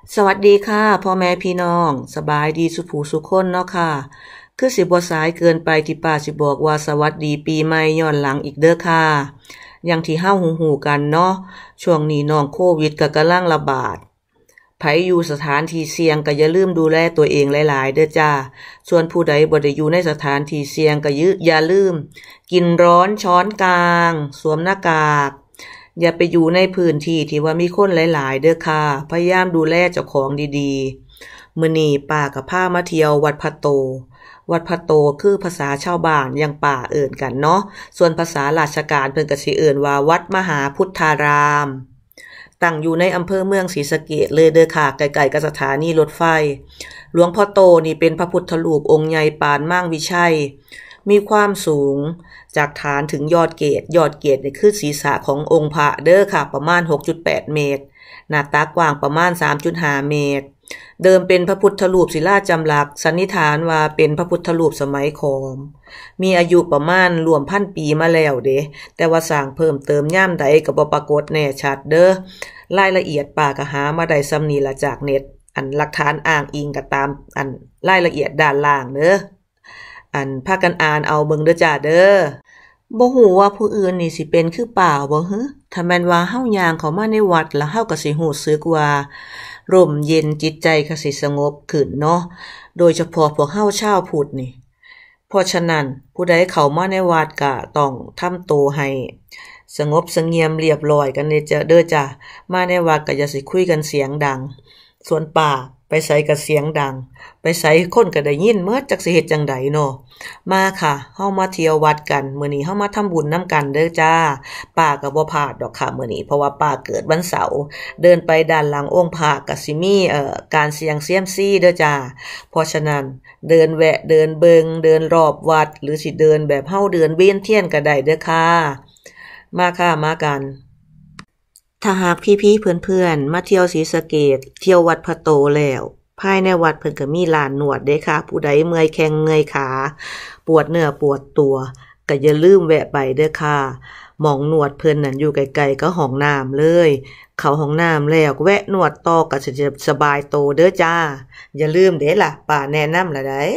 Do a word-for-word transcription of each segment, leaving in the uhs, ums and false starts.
สวัสดีค่ะพ่อแม่พี่น้องสบายดีสุขผู้สุขคนเนาะค่ะคือสิบ่สายเกินไปที่ป้าสิบอกว่าสวัสดีปีใหม่ย้อนหลังอีกเด้อค่ะอย่างที่เฮาฮู้ๆกันเนาะช่วงนี้น้องโควิดก็กำลังระบาดไผอยู่สถานที่เสี่ยงก็อย่าลืมดูแลตัวเองหลายๆเด้อจ้าส่วนผู้ใดบ่ได้อยู่ในสถานที่เสี่ยงก็อย่าลืมกินร้อนช้อนกลางสวมหน้ากากอย่าไปอยู่ในพื้นที่ที่ว่ามีคนหลายๆเด้อค่ะพยายามดูแลเจ้าของดีๆมื้อนี้ป้าก็พามาเที่ยววัดพระโตวัดพระโตคือภาษาชาวบ้านยังป่าเอิ้นกันเนาะส่วนภาษาราชการเพิ่นก็สิเอิ้นว่าวัดมหาพุทธารามตั้งอยู่ในอำเภอเมืองศรีสะเกษเลยเด้อค่ะใกล้ๆกับสถานีรถไฟหลวงพ่อโตนี่เป็นพระพุทธรูปองค์ใหญ่ปานม่างวิชัยมีความสูงจากฐานถึงยอดเกศยอดเกศนี่คือศีรษะขององค์พระเด้อค่ะประมาณ หกจุดแปด เมตรหน้าตักกว้างประมาณ สามจุดห้า เมตรเดิมเป็นพระพุทธรูปศิลาจำหลักสันนิษฐานว่าเป็นพระพุทธรูปสมัยขอมมีอายุประมาณรวมพันปีมาแล้วเด้แต่ว่าสร้างเพิ่มเติมย่ามใดก็บ่ปรากฏแน่ชัดเด้อรายละเอียดป้าก็หามาได้ส่ำนี้ละจากเน็ตอันหลักฐานอ้างอิงก็ตามอันรายละเอียดด้านล่างเด้ออันพากันอ่านเอาเบิ่งเด้อจ้าเด้อบ่ฮู้ว่าผู้อื่นนี่สิเป็นคือป่าบ่ฮึถ้าแม่นว่าเฮาย่างเข้ามาในวัดแล้วเฮาก็สิรู้สึกว่าร่มเย็นจิตใจก็สิสงบขึ้นเนาะโดยเฉพาะพวกเฮาชาวพุทธนี่เพราะฉะนั้นผู้ใดเข้ามาในวัดก็ต้องทำตัวให้สงบเสงี่ยมเรียบร้อยกันเด้อจ้าเด้อจ้ามาในวัดก็อย่าสิคุยกันเสียงดังส่วนป่าไปไสก็เสียงดังไปไสคนก็ได้ยินเมิดจักสิเฮ็ดจังไดเนาะมาค่ะเฮามาเที่ยววัดกันมื้อนี้เฮามาทำบุญนำกันเด้อจ้าป้าก็บ่พลาดดอกค่ะมื้อนี้เพราะว่าป้าเกิดวันเสาร์เดินไปด้านหลังองค์พระก็สิมีเอ่อการเสี่ยงเซียมซีเด้อจ้าเพราะฉะนั้นเดินแวะเดินเบิงเดินรอบวัดหรือสิเดินแบบเฮาเดินเวียนเทียนก็ได้เด้อค่ะมาค่ะมากันถ้าหากพี่ๆเพื่อนๆมาเที่ยวศรีสะเกษเที่ยววัดพระโตแล้วภายในวัดเพิ่นก็มีร้านนวดเด้ค่ะผู้ใดเมื่อยแข้งเมื่อยขาปวดเนื้อปวดตัวก็อย่าลืมแวะไปเด้อค่ะหม้องนวดเพิ่นนั่นอยู่ไกลๆก็ห้องน้ำเลยเข้าห้องน้ำแล้วแวะนวดต่อก็สิสบายโตเด้อจ้าอย่าลืมเด้ล่ะป้าแนะนำล่ะได้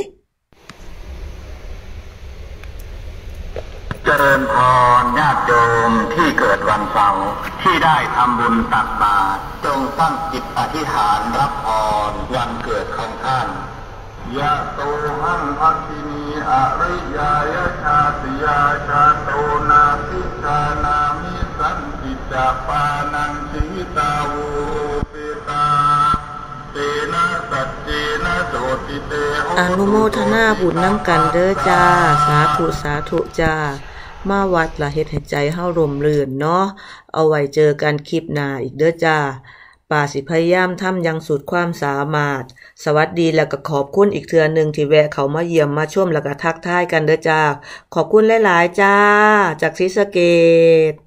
เจริญพรญาติโยมที่เกิดวันเสาร์ที่ได้ทำบุญตักบาตรจงตั้งจิตอธิษฐานรับพรวันเกิดของท่านยะโตหังภักขินีอริยายชาติยาชาโตนาทิชานามิสันติจาปานังสิตาวูปิตาเตนะสัจเจนะโสติเตอนุโมทนาบุญนำกันเด้อจ้าสาธุสาธุจ้ามาวัดละเฮ็ดให้ใจเฮาร่มรื่นเนาะเอาไว้เจอกันคลิปหน้าอีกเด้อจ้าป้าสิพยายามทำอย่างสุดความสามารถสวัสดีแล้วก็ขอบคุณอีกเทื่อนึงที่แวะเข้ามาเยี่ยมมาชมแล้วก็ทักทายกันเด้อจ้าขอบคุณหลายๆจ้าจากศรีสะเกษ